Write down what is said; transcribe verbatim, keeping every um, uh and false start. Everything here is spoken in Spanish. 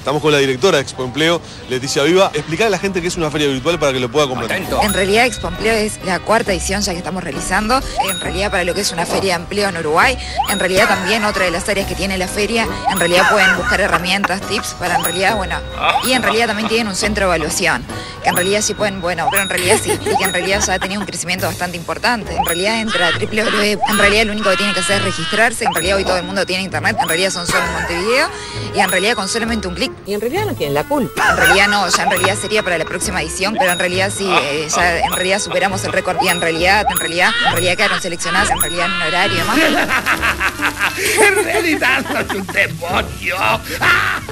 Estamos con la directora de Expo Empleo, Leticia Viva. Explicar a la gente qué es una feria virtual para que lo pueda comprender. En realidad Expo Empleo es la cuarta edición ya que estamos realizando. En realidad para lo que es una feria de empleo en Uruguay. En realidad también otra de las áreas que tiene la feria. En realidad pueden buscar herramientas, tips para en realidad, bueno. Y en realidad también tienen un centro de evaluación. Que en realidad sí pueden, bueno, pero en realidad sí. Y que en realidad ya ha tenido un crecimiento bastante importante. En realidad entra a doble u doble u doble u. En realidad lo único que tienen que hacer es registrarse. En realidad hoy todo el mundo tiene internet. En realidad son solo en Montevideo. Y en realidad con solamente un clic. Y en realidad no tienen la culpa. En realidad no, ya en realidad sería para la próxima edición, pero en realidad sí, eh, ya en realidad superamos el récord y en realidad, en realidad, en realidad quedaron seleccionadas en realidad en un horario más. En realidad sos un demonio.